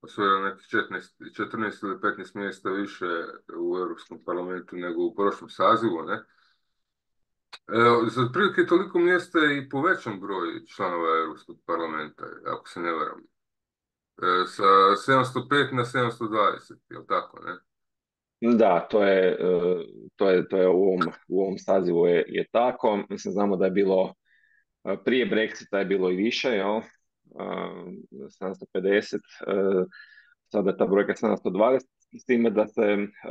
osvojila nekih 14 ili 15 mjesta više u Europskom parlamentu nego u prošlom sazivu, ne? Za otprilike toliko mjesta je i povećan broj članova Europskog parlamenta, ako se ne varam. Sa 705 na 720, je li tako, ne? Da, to je u ovom sazivu je tako. Mislim, znamo da je bilo prije Brexita je bilo i više, jel? 750, sada je ta brojka 720, s time da se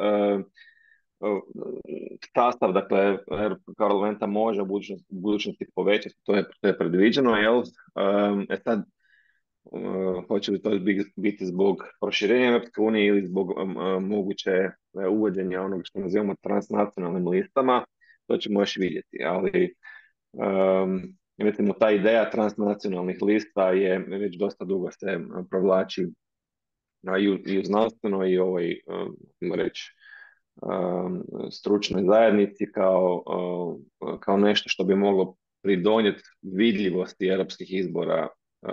sastav, dakle, Europskog parlamenta može u budućnosti povećati, to je predviđeno, jel? Sad, hoće li to biti zbog proširenja Europske unije ili zbog moguće uvođenja onog što nazivamo transnacionalnim listama, to ćemo još vidjeti, ali recimo ta ideja transnacionalnih lista je već dosta dugo se provlači i u znanstvenoj i ovoj, reći, stručnoj zajednici kao nešto što bi moglo pridonijeti vidljivosti europskih izbora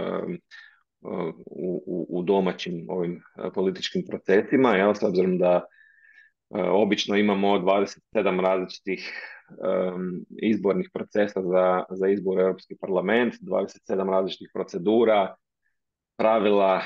u domaćim ovim političkim procesima, jel, s obzirom da obično imamo 27 različitih izbornih procesa za izbor u Europski parlament, 27 različitih procedura, pravila,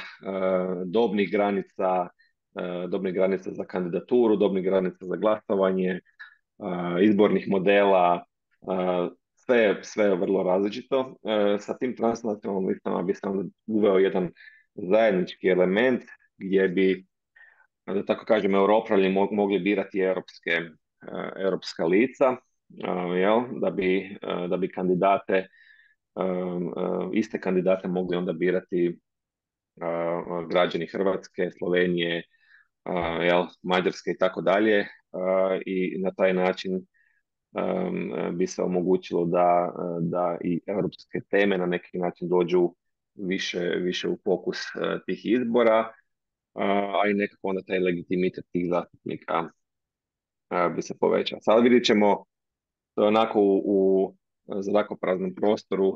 dobnih granica za kandidaturu, dobnih granica za glasovanje, izbornih modela, sve je vrlo različito. Sa tim transnacionalnim listama bi se onda uveo jedan zajednički element gdje bi, da tako kažem, Europlani mogli birati europska lica, jel? Da bi kandidate, iste kandidate mogli onda birati građani Hrvatske, Slovenije, jel, Mađarske i tako dalje, i na taj način bi se omogućilo da i europske teme na neki način dođu više u fokus tih izbora, a i nekako onda taj legitimitet tih zastupnika bi se povećao. Sad vidjet ćemo, to je onako u zrakopraznom prostoru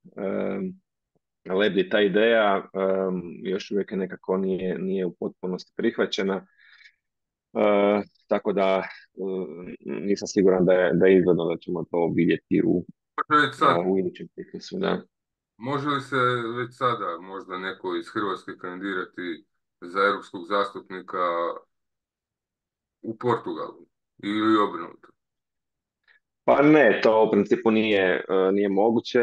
lebdi ta ideja, još uvijek nekako nije u potpunosti prihvaćena, tako da nisam siguran da je izgledno da ćemo to vidjeti u idućem ciklusu. Da. Može li se već sada možda neko iz Hrvatske kandidirati za europskog zastupnika u Portugalu ili obrnuto? Pa ne, to u principu nije moguće,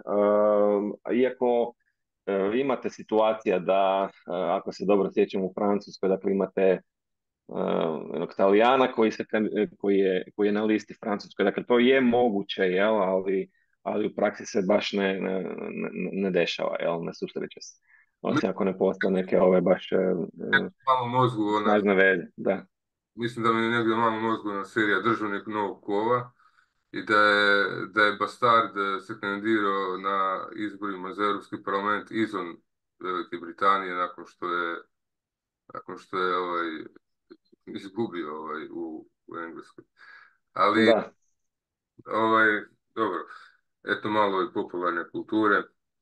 iako imate situacija da, ako se dobro sjećam, u Francuskoj, dakle imate jednog Talijana koji je na listi Francuskoj, dakle to je moguće, jel, ali u praksi se baš ne dešava, jel, ne susreće se. Osim ako ne postoje neke ove baš Malo mozgu, snažne veze, da. mislim da mi je negdje malo mozgu na serija Državnik novog kova i da je Bastard se kandidirao na izborima za Europski parlament izvan Velike Britanije nakon što je izgubio u Engleskoj. Ali, Da. dobro, eto malo i popularne kulture.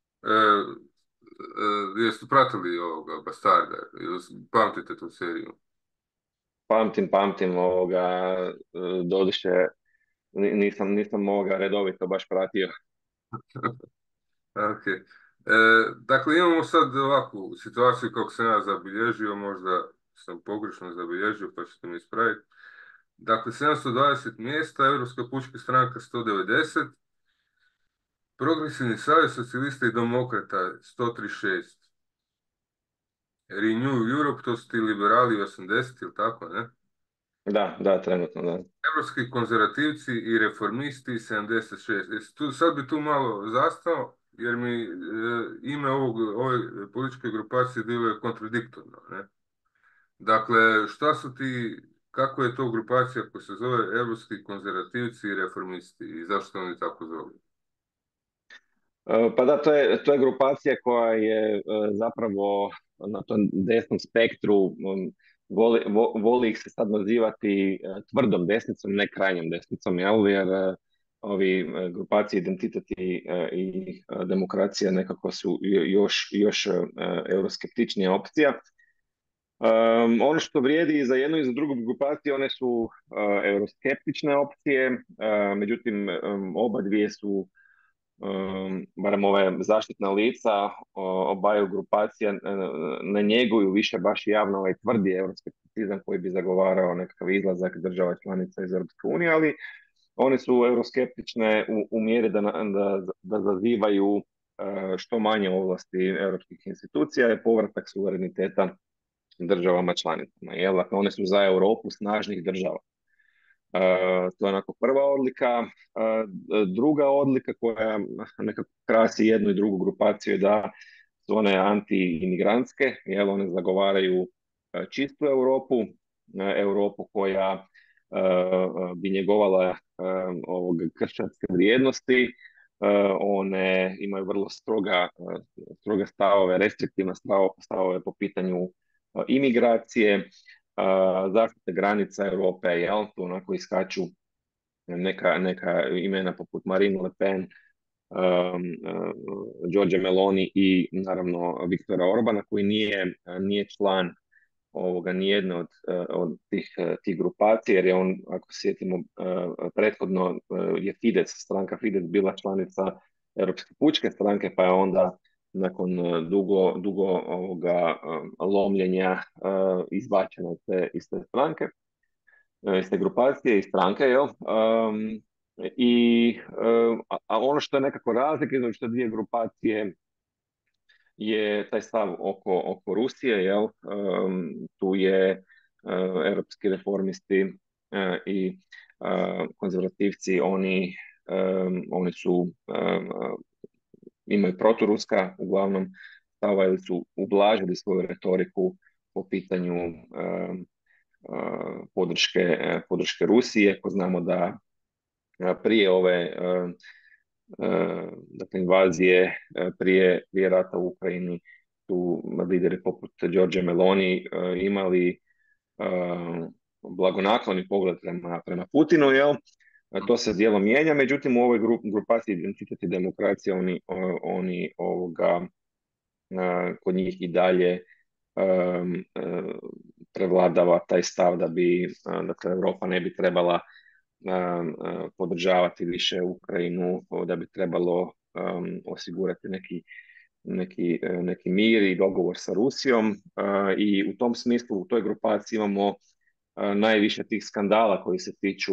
Jeste pratili ovoga Bastarda? Pamtite tu seriju? Pamtim doduše nisam redovito baš pratio. Ok. Dakle, imamo sad ovakvu situaciju kako sam ja zabilježio, možda sam pogrešno zabilježio, pa ćete mi ispraviti. Dakle, 720 mjesta, Europska pučka stranka 190, Progresivni savez socijalista i demokrata 136, Renew Europe, to su ti liberali 80, ili tako, ne? Da, trenutno, da. Europski konzervativci i reformisti 76. Sad bi tu malo zastao, jer mi ime ove političke grupacije djeluje kontradiktorno, ne? Dakle, kako je to grupacija koja se zove Europski konzervativci i reformisti i zašto oni tako zove? Pa da, to je grupacija koja je zapravo na tom desnom spektru, voli ih se sad nazivati tvrdom desnicom, ne krajnjom desnicom, jel? Jer ovi grupacije Identitet i Demokracija nekako su još euroskeptičnija opcija. Ono što vrijedi i za jednu i za drugu grupaciju, one su euroskeptične opcije, međutim oba dvije su, barem ove zaštitna lica obaju grupacija ne njeguju više baš javno ovaj tvrdi euroskepticizam koji bi zagovarao nekakav izlazak država članica iz Europske unije, ali one su euroskeptične u mjeri da zazivaju što manje ovlasti europskih institucija i povratak suvereniteta državama članicama. Jel? Dakle, one su za Europu snažnih država. To je onako prva odlika. Druga odlika koja nekako krasi jednu i drugu grupaciju je da su one anti-imigrantske, jel? One zagovaraju čistu Europu, Europu koja bi njegovala kršćanske vrijednosti. One imaju vrlo stroga stavove, restriktivne stavove po pitanju imigracije, zaštite granica Europe, jel? Tu onako iskaču neka imena poput Marine Le Pen, Giorgia Meloni i naravno Viktora Orbana koji nije član nijedne od tih grupacija, jer je on, ako se sjetimo, prethodno je stranka Fides bila članica Europske pučke stranke, pa je onda nakon dugo lomljenja izbačena iz te stranke, iz te grupacije, iz stranke, jel? A ono što je nekako razlika između te dvije grupacije je taj stav oko Rusije, jel? Tu je europski reformisti i konzervativci, oni su imaju proturuska uglavnom stava ili su ublažili svoju retoriku po pitanju podrške Rusije, ako znamo da prije ove dakle, invazije, prije rata u Ukrajini su lideri poput Giorgia Meloni imali blagonakloni pogled prema Putinu, jel? To se dijelom mijenja, međutim u ovoj grupaciji Identitet i demokracija oni kod njih i dalje prevladava taj stav da bi dakle, Europa ne bi trebala podržavati više Ukrajinu, da bi trebalo osigurati neki mir i dogovor sa Rusijom, i u tom smislu u toj grupaciji imamo najviše tih skandala koji se tiču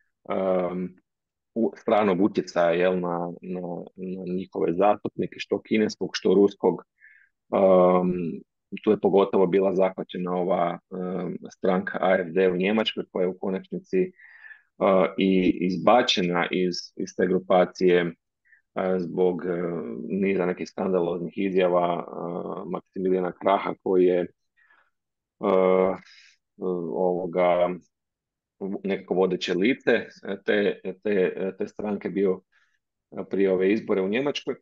stranog utjecaja, jel, na njihove zastupnike, što kineskog, što ruskog. Tu je pogotovo bila zahvaćena ova stranka AfD u Njemačkoj, koja je u konačnici i izbačena iz te grupacije zbog niza nekih skandaloznih izjava Maksimilijana Kraha, koji je nekako vodeće lice te stranke bio prije ove izbore u Njemačkoj.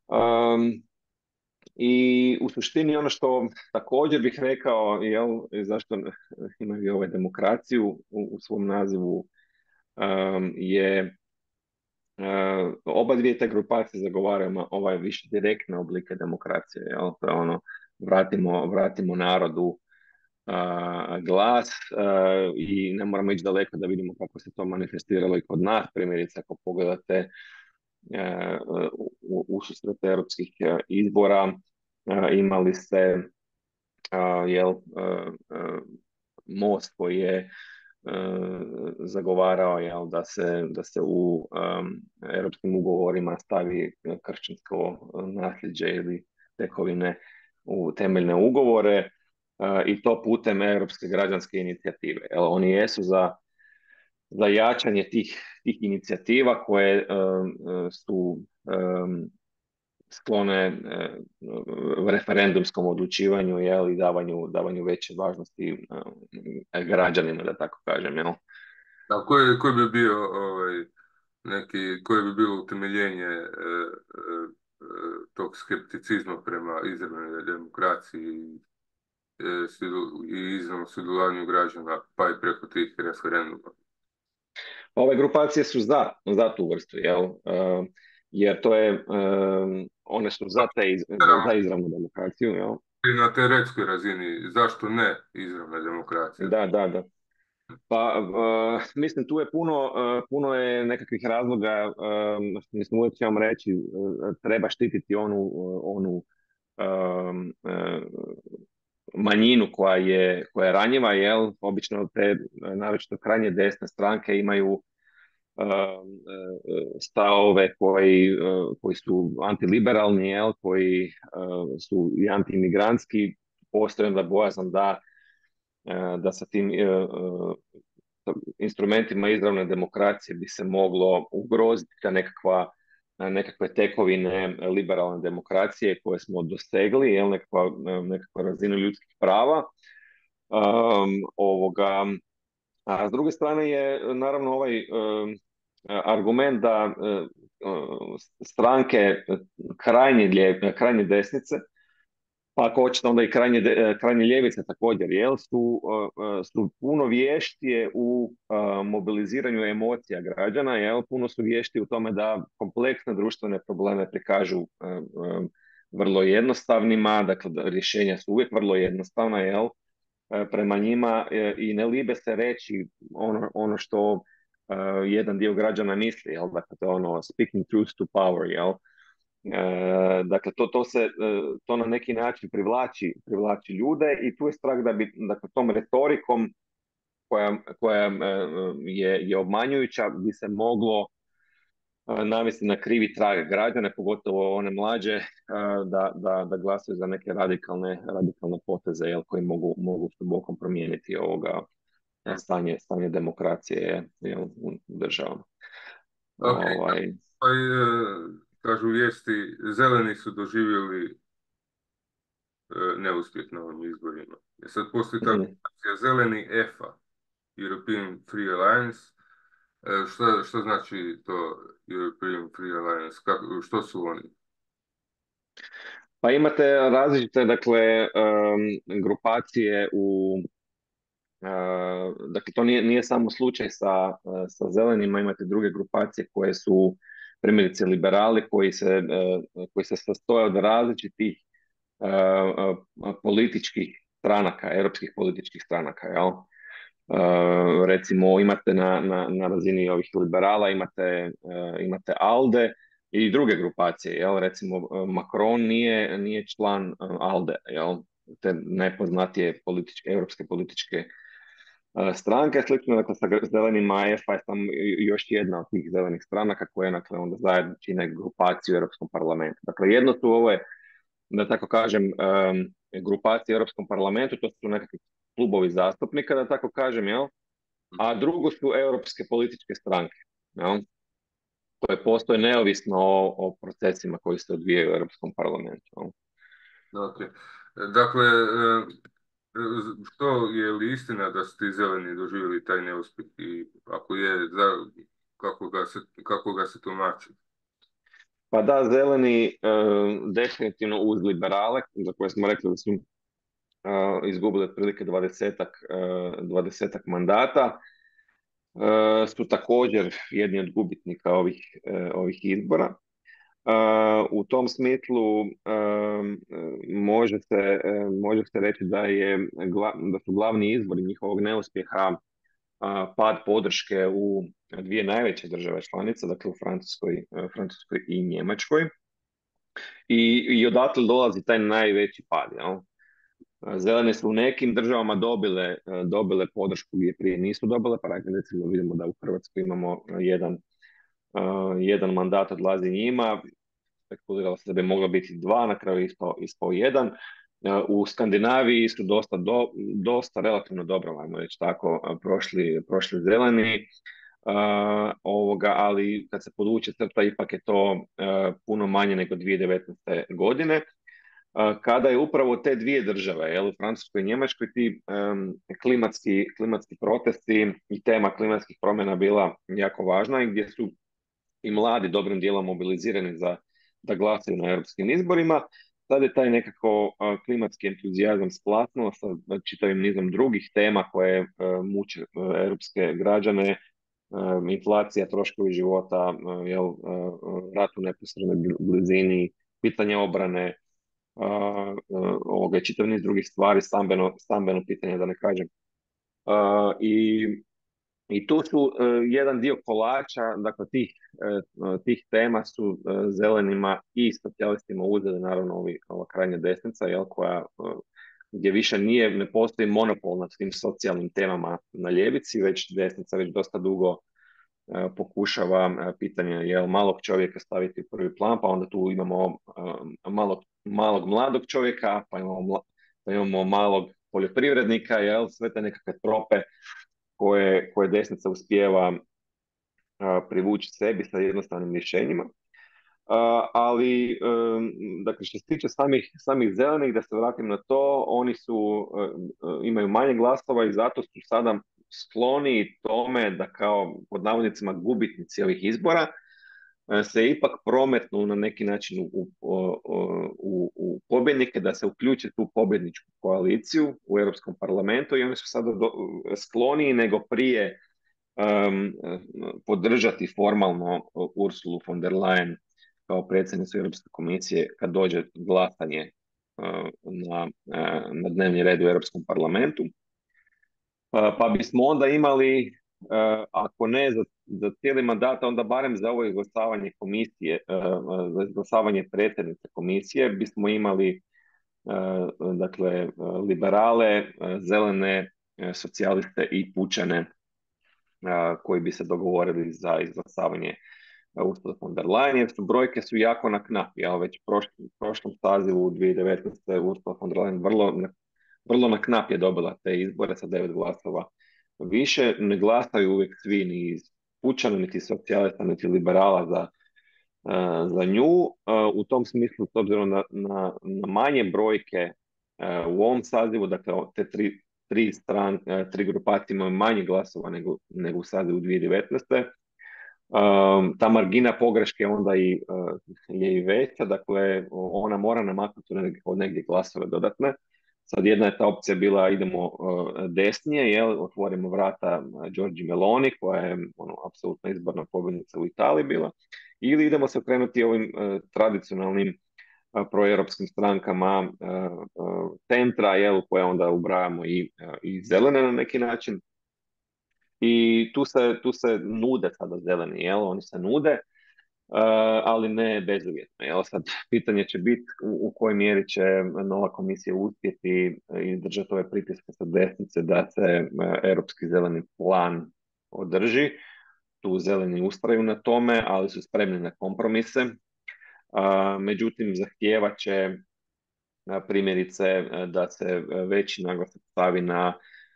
I u suštini ono što također bih rekao, jel, zašto imaju ovaj demokraciju u svom nazivu, je oba dvije te grupacije zagovaraju ovaj više direktne oblike demokracije, jel? To je ono, vratimo narodu glas, i ne moramo ići daleko da vidimo kako se to manifestiralo i kod nas. Primjerice, ako pogledate u susrete europskih izbora, imali ste Most koji je zagovarao, jel, da se u europskim ugovorima stavi kršćansko nasljeđe ili tekovine u temeljne ugovore, i to putem Europske građanske inicijative. Jel, oni jesu za jačanje tih inicijativa koje su sklone referendumskom odlučivanju, jel, i davanju veće važnosti građanima, da tako kažem, jel. A koji bi bio koje bi bilo utemeljenje tog skepticizma prema izravnoj demokraciji i izravnom sudjelovanju građana, pa i preko tih referenduma? Ove grupacije su za tu vrstu, jel? Jer to je, one su za izravnu demokraciju, jel? I na teoretskoj razini, zašto ne izravna demokracija? Da, da, da. Pa, mislim, tu je puno je nekakvih razloga, mislim, uvijek ću vam reći, treba štititi onu manjinu koja je ranjiva, jel? Obično te, naročito krajnje desne stranke imaju stavove koji su antiliberalni, jel? Koji su i antimigrantski, postoji onda bojazan da sa tim instrumentima izravne demokracije bi se moglo ugroziti ta nekakve tekovine liberalne demokracije koje smo dosegli, jel, nekakva razina ljudskih prava. Ovoga, a s druge strane je naravno ovaj argument da stranke krajnje desnice, pa ako hoćete onda i krajnje ljevice također, jel, su puno vještije u mobiliziranju emocija građana, jel, puno su vještiji u tome da kompleksne društvene probleme prikažu vrlo jednostavnima, dakle da rješenja su uvijek vrlo jednostavna, jel, prema njima, i ne libe se reći ono što jedan dio građana misli, jel, dakle to je ono speaking truth to power, jel. Dakle, to na neki način privlači ljude i tu je strah da bi, dakle, tom retorikom koja je obmanjujuća bi se moglo navesti na krivi trag građane, pogotovo one mlađe, da glasuju za neke radikalne poteze, jel, koji mogu duboko promijeniti stanje demokracije, jel, u državama. Ok, Ovaj, pa kažu vijesti, zeleni su doživjeli neuspjeh na ovim izborima. Sad postoji ta mhm. koalicija zeleni EFA, European Free Alliance. Što znači to European Free Alliance? Što su oni? Pa imate različite, dakle, grupacije dakle, to nije samo slučaj sa zelenima, imate druge grupacije koje su primjerice liberali koji se sastoje od različitih političkih stranaka, europskih političkih stranaka, jel? Recimo imate na razini ovih liberala imate ALDE i druge grupacije, jel? Recimo Macron nije član ALDE, jel? Te najpoznatije europske političke stranke. Slično, dakle, sa zelenima EFA je samo još jedna od tih zelenih stranaka koje, dakle, onda zajedno čine grupaciju u Europskom parlamentu. Dakle, jedno su ove, da tako kažem, grupacije u Europskom parlamentu, to su nekakvi klubovi zastupnika, da tako kažem, jel? A drugo su europske političke stranke, jel? Koje postoje neovisno o procesima koji se odvijaju u Europskom parlamentu. Jel? Ok. Dakle, što je li istina da su ti zeleni doživjeli taj neuspjeh i ako je, kako ga se tumači? Pa da, zeleni definitivno uz liberale, za koje smo rekli da su izgubili otprilike 20-ak mandata, su također jedni od gubitnika ovih izbora. U tom smislu može se reći da su glavni izvori njihovog neuspjeha pad podrške u dvije najveće države članice, dakle u Francuskoj i Njemačkoj. I odatle dolazi taj najveći pad. Jel? Zelene su u nekim državama dobile podršku gdje prije nisu dobile, pa recimo vidimo da u Hrvatskoj imamo jedan mandat odlazi njima, spekuliralo se da bi moglo biti dva, na kraju ispao jedan. U Skandinaviji su dosta relativno dobro, ajmo reći tako, prošli zeleni, ali kad se podvuče crta ipak je to puno manje nego 2019. godine, kada je upravo te dvije države, jel, u Francuskoj i Njemačkoj, ti klimatski protesti i tema klimatskih promjena bila jako važna i gdje su i mladi dobrim dijelom mobilizirani da glasaju na europskim izborima. Sad je taj nekako klimatski entuzijazam splatnuo sa čitavim nizom drugih tema koje muče europske građane, inflacija, troškovi života, rat u neposrednoj blizini, pitanje obrane, ovoga i čitav niz drugih stvari, stambeno pitanje da ne kažem. I i tu su jedan dio kolača, dakle tih tema su zelenima i socijalistima uzeli naravno ova krajnja desnica, jel, koja gdje više ne postoji monopol nad tim socijalnim temama na ljevici, već desnica već dosta dugo pokušava pitanje jel, malog čovjeka staviti u prvi plan, pa onda tu imamo malog mladog čovjeka, pa imamo malog poljoprivrednika, jel, sve te nekakve trope koje desnica uspijeva privući sebi sa jednostavnim rješenjima. Ali, dakle, što se tiče samih zelenih, da se vratim na to, oni imaju manje glasova i zato su sada skloni tome da kao, pod navodnicima, gubitnici ovih izbora se ipak prometnu na neki način u pobjednike, da se uključe tu pobjedničku koaliciju u Europskom parlamentu i oni su sada skloniji nego prije podržati formalno Ursulu von der Leyen kao predsjednicu Europske komisije kad dođe glasanje na dnevni red u Europskom parlamentu. Pa bismo onda imali, ako ne za cijeli mandat, onda barem za ovo izglasavanje komisije, za izglasavanje predsjednice komisije, bismo imali dakle liberale, zelene, socijaliste i pučane koji bi se dogovorili za izglasavanje Ursula von der Leyen, jer brojke su jako na knap. Ja već u prošlom sazivu 2019. Ursula von der Leyen vrlo na knap je dobila te izbore sa 9 glasova više. Ne glasaju uvijek svi ni iz pučana, niti socijalista, niti liberala za nju. U tom smislu, s obzirom na manje brojke u ovom sazivu, dakle te tri grupacije imaju manje glasova nego u sazivu 2019. Ta margina pogreške onda je i veća, dakle ona mora namaknuti od negdje glasove dodatne. Sad jedna je ta opcija bila idemo desnije, jel, otvorimo vrata Giorgi Meloni, koja je apsolutno izborna pobjednica u Italiji bila, ili idemo se okrenuti ovim tradicionalnim proeuropskim strankama centra, jel, koje onda ubrajamo i zelene na neki način. I tu se nude sada zeleni, jel, oni se nude, ali ne bezuvjetno. Jel? Sad, pitanje će biti u kojoj mjeri će nova komisija uspjeti izdržati ove pritiske sa desnice da se europski zeleni plan održi. Tu zeleni ustraju na tome, ali su spremni na kompromise. Međutim, zahtijevat će primjerice da se veći naglasak stavi na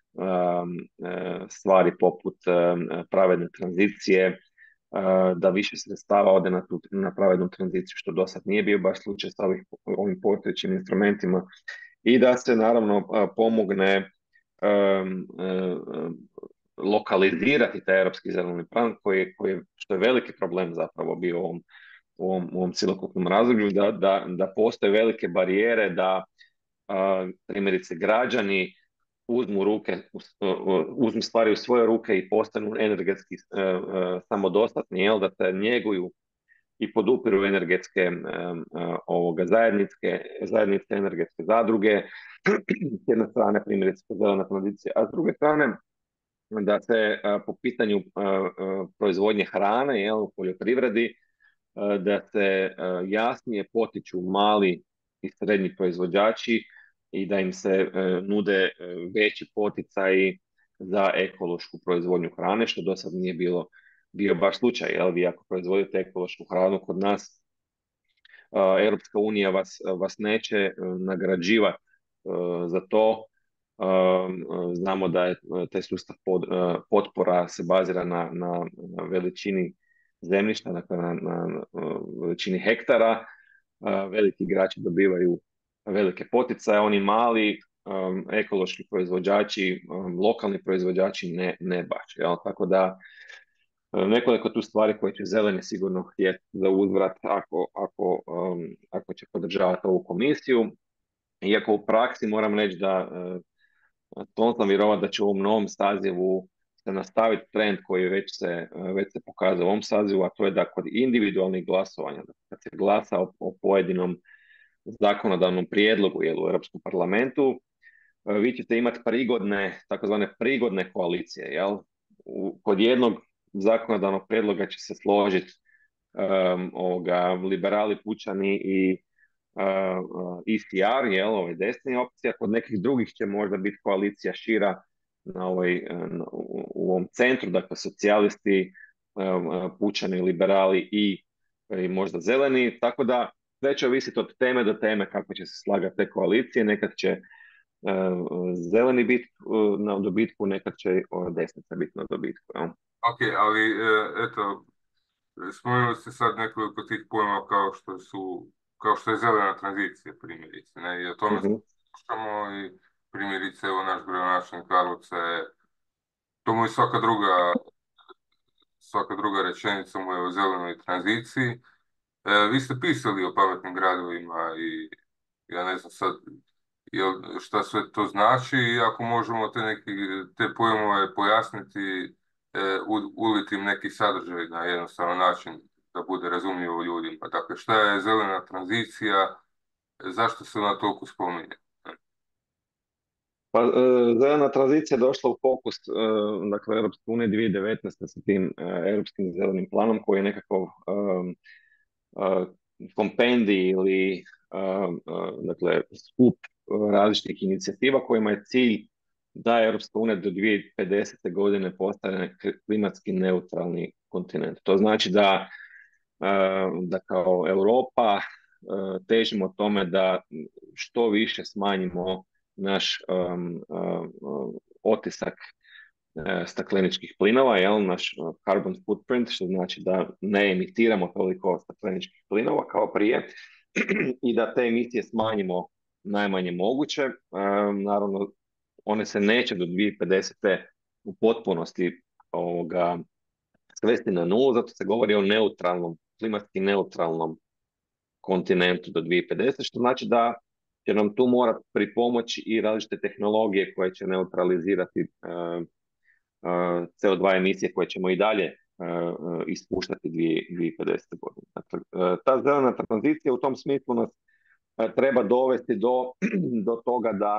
stvari poput pravedne tranzicije, da više sredstava ode na pravednu tranziciju, što do sad nije bio baš slučaj sa ovim postojećim instrumentima, i da se naravno pomogne lokalizirati taj europski zeleni plan što je veliki problem zapravo bio u ovom cjelokupnom razdoblju, da postoje velike barijere da primjerice građani uzmu stvari u svoje ruke i postanu energetski samodostatni, jel, da se njeguju i podupiru energetske zajednice, energetske zadruge, s jedne strane primjerice zelena tranzicija, a s druge strane da se po pitanju proizvodnje hrane, jel, u poljoprivredi, da se jasnije potiču mali i srednji proizvođači i da im se nude veći poticaji za ekološku proizvodnju hrane, što do sad nije bio baš slučaj. Jel? Vi ako proizvodite ekološku hranu kod nas, Europska unija vas neće nagrađivati za to. Znamo da je taj sustav potpora se bazira na veličini zemljišta, dakle na veličini hektara. Veliki igrači dobivaju velike poticaje, oni mali ekološki proizvođači, lokalni proizvođači ne baš. Jel? Tako da nekoliko tu stvari koje će zeleni sigurno htjeti za uzvrat ako će podržavati ovu komisiju. Iako u praksi moram reći da sam vjerovati da će u ovom novom sazivu se nastaviti trend koji već se pokazao u ovom sazivu, a to je da kod individualnih glasovanja, kad se glasa o pojedinom zakonodavnom prijedlogu u Europskom parlamentu, vi ćete imati takozvane prigodne koalicije, jel? Kod jednog zakonodavnog prijedloga će se složiti liberali, pučani i ECR, jel, desni opcija, kod nekih drugih će možda biti koalicija šira u ovom centru, dakle socijalisti, pučani, liberali i možda zeleni, tako da sve će ovisiti od teme do teme kako će se slagati te koalicije, nekad će zeleni biti na dobitku, nekad će desnica biti na dobitku. Ja. Ok, ali eto, spomenuli ste sad nekoliko tih pojmova kao što je zelena tranzicija, primjerice, ne? I o tome slušamo i primjerice, evo, naš gradonačelnik Karlovca je, to mu je svaka druga rečenica mu je o zelenoj tranziciji. Vi ste pisali o pametnim gradovima i ja ne znam sad šta sve to znači i ako možemo te pojmove pojasniti, uliti im neki sadržaj na jednostavan način da bude razumljivo ljudima. Dakle, šta je zelena tranzicija, zašto se ona toliko spominje? Pa, zelena tranzicija je došla u fokus, dakle, Europske unije 2019. sa tim Europskim zelenim planom koji je nekakav kompendij ili dakle, skup različitih inicijativa kojima je cilj da Europska unija do 2050. godine postane klimatski neutralni kontinent. To znači da kao Europa težimo tome da što više smanjimo naš otisak stakleničkih plinova, naš carbon footprint, što znači da ne emitiramo toliko stakleničkih plinova kao prije i da te emisije smanjimo najmanje moguće. Naravno, one se neće do 2050. u potpunosti svesti na nulu, zato se govori o klimatski neutralnom kontinentu do 2050, što znači da će nam tu morati pripomoći i različite tehnologije koje će neutralizirati CO2 emisije koje ćemo i dalje ispuštati 2050. godine. Dakle, ta zelena tranzicija u tom smislu nas treba dovesti do toga da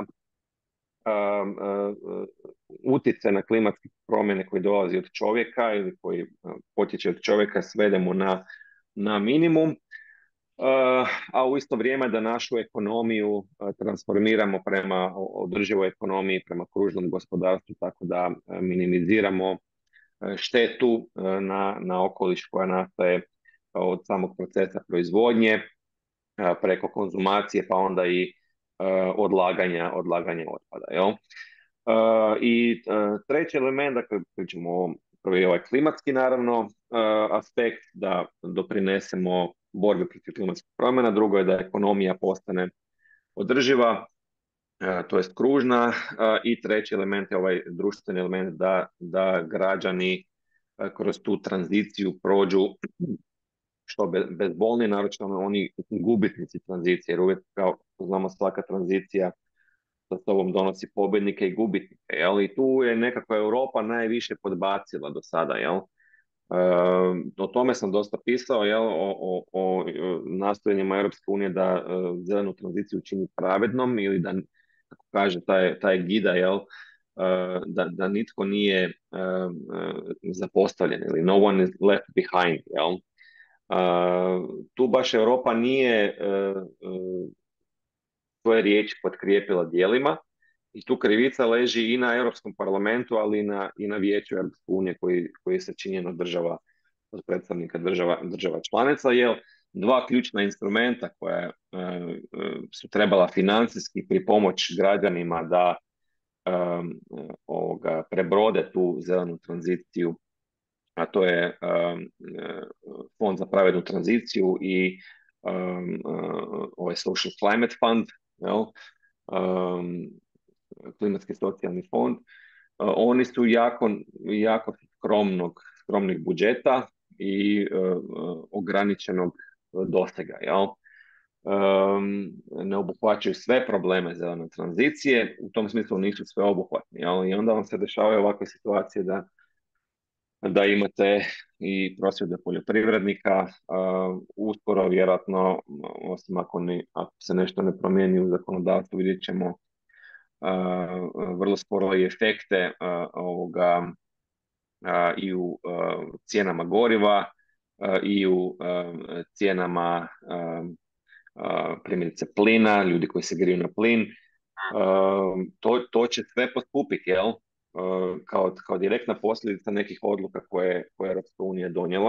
utjecaj na klimatske promjene koji dolazi od čovjeka ili koji potječe od čovjeka svedemo na minimum, a u isto vrijeme da našu ekonomiju transformiramo prema održivoj ekonomiji, prema kružnom gospodarstvu, tako da minimiziramo štetu na okoliš koja nastaje od samog procesa proizvodnje, preko konzumacije, pa onda i odlaganja otpada. Jel? I treći element, dakle, pričamo o prvi ovaj klimatski, naravno, aspekt da doprinesemo borbi protiv klimatskih promjena, drugo je da ekonomija postane održiva, to jest kružna, i treći element je ovaj društveni element da građani kroz tu tranziciju prođu što bezbolnije, naročito oni gubitnici tranzicije, jer uvijek, kao znamo, svaka tranzicija sa sobom donosi pobjednike i gubitnike, jel? I tu je nekako Europa najviše podbacila do sada, jel? O tome sam dosta pisao, jel? O nastojanjima Europske unije da zelenu tranziciju učini pravednom ili da, kako kaže taj gida, jel? Da nitko nije zapostavljen ili no one is left behind, jel? Tu baš Europa nije svoje riječi potkrijepila djelima i tu krivica leži i na Europskom parlamentu, ali i na Vijeću Europske unije koji je sačinjen od predstavnika država članica, jer dva ključna instrumenta koja su trebala financijski pripomoći građanima da prebrode tu zelenu tranziciju, a to je Fond za pravednu tranziciju i ovaj Social Climate Fund, jel? Klimatski socijalni fond. Oni su jako skromnih budžeta i ograničenog dosega, jel? Ne obuhvaćaju sve probleme zelene tranzicije, u tom smislu nisu sve obuhvatni, jel? I onda vam se dešavaju ovakve situacije da da imate i prosvjede poljoprivrednika, uskoro vjerojatno, osim ako se nešto ne promijeni u zakonodavstvu, vidjet ćemo vrlo skoro i efekte ovoga i u cijenama goriva i u cijenama primjerice plina, ljudi koji se griju na plin. To će sve poskupiti, jel? Kao direktna posljedica nekih odluka koje Europska unija donijela.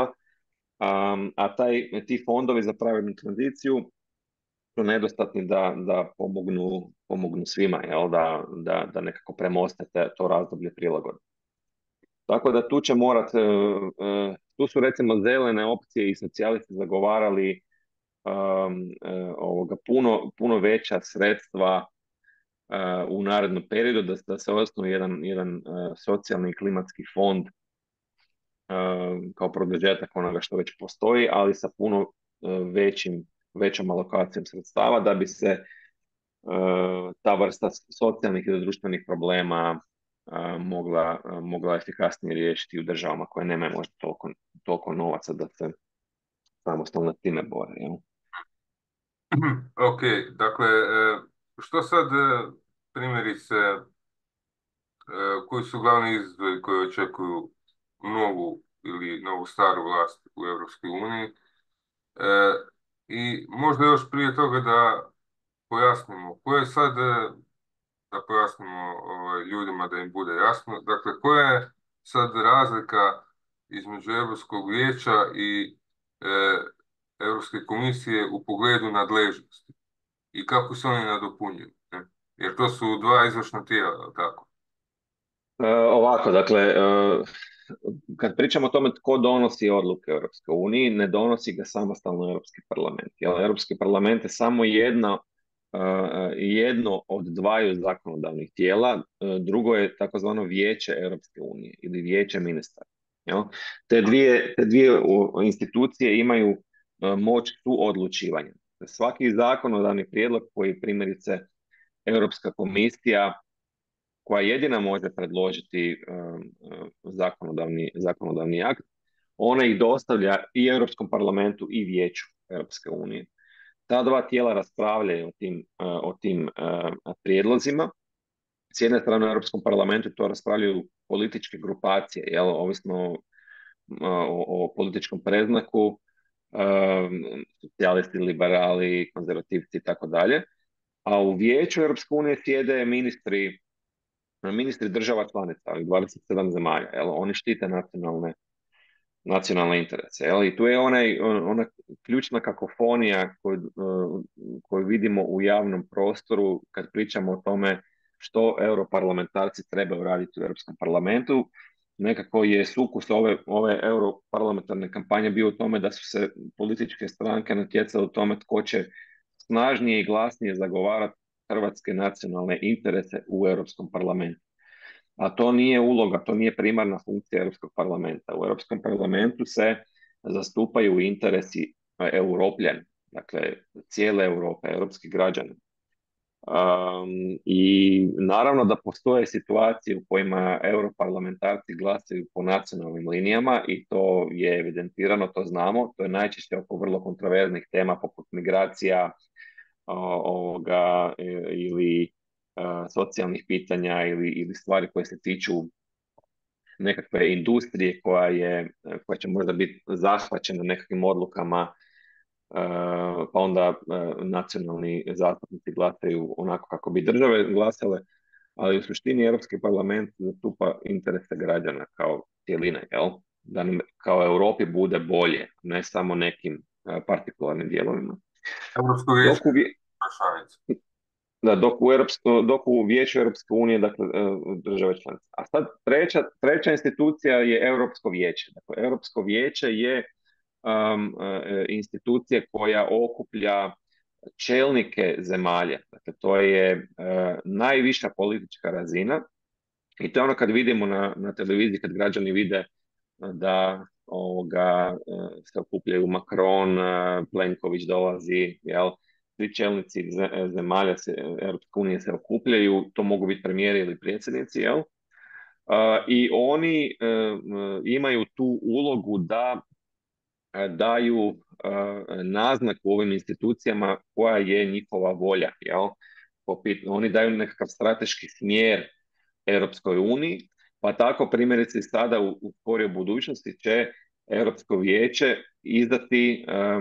Ti fondovi za pravednu tranziciju su nedostatni da pomognu svima, jel? Da nekako premoste to razdoblje prilagodbe. Tako da tu će tu su recimo zelene opcije i socijalisti zagovarali puno veća sredstva u narednom periodu, da se osnuje jedan socijalni i klimatski fond kao produžetak onoga što već postoji, ali sa puno većom alokacijom sredstava da bi se ta vrsta socijalnih i društvenih problema mogla efikasnije riješiti u državama koje nemaju možda toliko novaca da se samostalno time bore. Jel? Ok, dakle, što sad primjerice, koji su glavni izazovi koji očekuju novu ili novu staru vlast u Europskoj uniji? I možda još prije toga da pojasnimo, koje sad, da pojasnimo ljudima da im bude jasno, dakle, koja je sad razlika između Europskog vijeća i Europske komisije u pogledu nadležnosti i kako se oni nadopunjuju, ne? Jer to su dva izvršna tijela, tako? Ovako, dakle, kad pričamo o tome tko donosi odluke u Europskoj uniji, ne donosi ga samostalno Europski parlament. Jer Europski parlament je samo jedno od dvaju zakonodavnih tijela, drugo je takozvano Vijeće Europske unije ili Vijeće ministara. Jel? Te dvije institucije imaju moć suodlučivanja. Svaki zakonodavni prijedlog koji primjerice Europska komisija, koja jedina može predložiti zakonodavni akt, ona ih dostavlja i Europskom parlamentu i Vijeću Europske unije. Ta dva tijela raspravljaju o tim prijedlozima. S jedne strane u Europskom parlamentu to raspravljaju političke grupacije, jel, ovisno o političkom predznaku, socijalisti, liberali, konzervativci i tako dalje. A u Vijeću Europske unije sjede ministri država članica, 27 zemalja, jel? Oni štite nacionalne interese. Jel? I tu je ona ključna kakofonija koju vidimo u javnom prostoru kad pričamo o tome što europarlamentarci trebaju raditi u Europskom parlamentu. Nekako je sukus ove europarlamentarne kampanje bio u tome da su se političke stranke natjecale u tome tko će snažnije i glasnije zagovarati hrvatske nacionalne interese u Europskom parlamentu. A to nije uloga, to nije primarna funkcija Europskog parlamenta. U Europskom parlamentu se zastupaju interesi Europljana, dakle cijele Europe, europskih građana. I naravno da postoje situacije u kojima europarlamentarci glasaju po nacionalnim linijama i to je evidentirano, to znamo, to je najčešće oko vrlo kontroverznih tema poput migracija ili socijalnih pitanja ili stvari koje se tiču nekakve industrije koja će možda biti zahvaćena nekakvim odlukama, pa onda nacionalni zastupnici glasaju onako kako bi države glasale, ali u suštini Europski parlament zastupa interese građana kao cjeline, jel? Da nam kao Europi bude bolje, ne samo nekim partikularnim dijelovima. Europsko vijeće članica. Da, dok u Vijeću Europske unije, dakle, države članice. A sad treća institucija je Europsko vijeće. Dakle, Europsko vijeće je institucija koja okuplja čelnike zemalja. Dakle, to je najviša politička razina i to je ono kad vidimo na televiziji, kad građani vide da se okupljaju Macron, Plenković dolazi, jel? Svi čelnici zemalja Europske unije se okupljaju, to mogu biti premijeri ili predsjednici, jel? I oni imaju tu ulogu da daju naznaku ovim institucijama koja je njihova volja, jel? Oni daju nekakav strateški smjer Europskoj uniji, pa tako primjerice sada u skorijoj budućnosti će Europsko vijeće izdati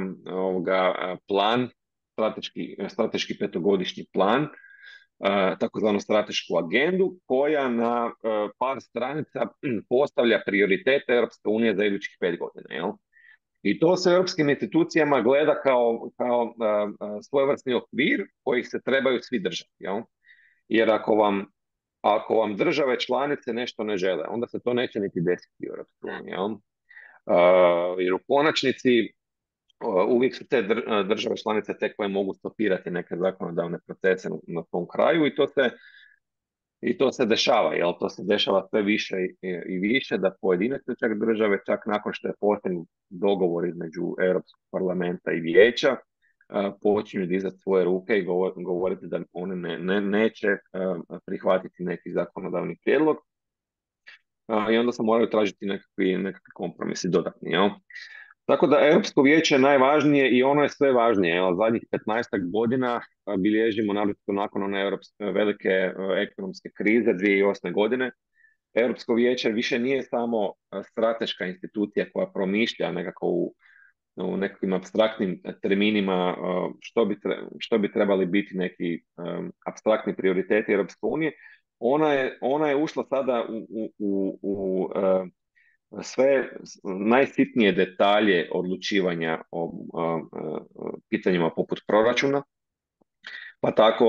plan, strateški petogodišnji plan, takozvanu stratešku agendu koja na par stranica postavlja prioritete Europske unije za idućih 5 godina. Jel? I to se europskim institucijama gleda kao svojevrsni okvir kojih se trebaju svi držati. Jel? Jer ako vam države članice nešto ne žele, onda se to neće niti desiti u Europskoj uniji. Jel? Jer u konačnici uvijek su te države članice te koje mogu stopirati neke zakonodavne procese na tom kraju i to se dešava, jel? To se dešava sve više i više da pojedinačne čak države, čak nakon što je postignut dogovor između Europskog parlamenta i vijeća, počinju dizati svoje ruke i govoriti da one neće prihvatiti neki zakonodavni prijedlog, i onda se moraju tražiti nekakvi kompromisi dodatni. Jel? Tako da Europsko vijeće je najvažnije i ono je sve važnije. Jel? Zadnjih 15 godina bilježimo, naročito nakon one velike ekonomske krize 2008. godine, Europsko vijeće više nije samo strateška institucija koja promišlja nekako u nekakvim apstraktnim terminima što bi trebali biti neki apstraktni prioriteti Europske unije. Ona je ušla sada u sve najsitnije detalje odlučivanja o pitanjima poput proračuna, pa tako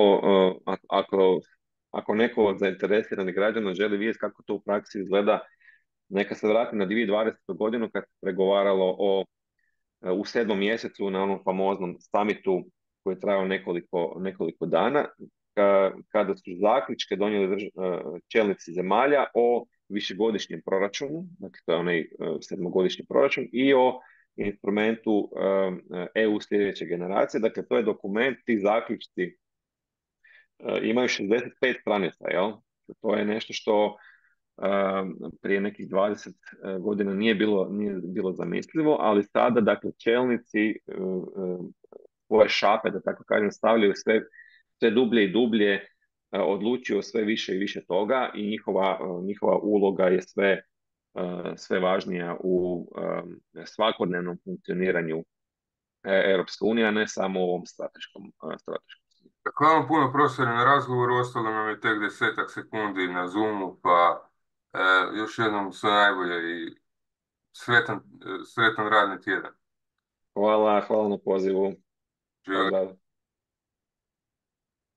ako neko od zainteresiranih građana želi vidjeti kako to u praksi izgleda, neka se vrati na 2020. godinu kad se pregovaralo u 7. mjesecu na onom famoznom summitu koji je trajao nekoliko dana, kada su zaključke donijeli čelnici zemalja o višegodišnjem proračunu, dakle to je onaj 7-godišnji proračun, i o instrumentu EU sljedeće generacije. Dakle, to je dokument, ti zaključci imaju 65 stranica, jel? To je nešto što prije nekih 20 godina nije bilo zamislivo, ali sada, dakle, čelnici svoje šape, da tako kažem, stavljaju sve dublje i dublje, odlučuju sve više i više toga i njihova uloga je sve važnija u svakodnevnom funkcioniranju Europske unije, a ne samo u ovom strateškom. Hvala vam puno, profesore, na razgovoru. Ostalo nam je tek 10 sekundi na Zoomu, pa još jednom sve najbolje i sretan radni tjedan. Hvala na pozivu. Živjeli. Pozdrav.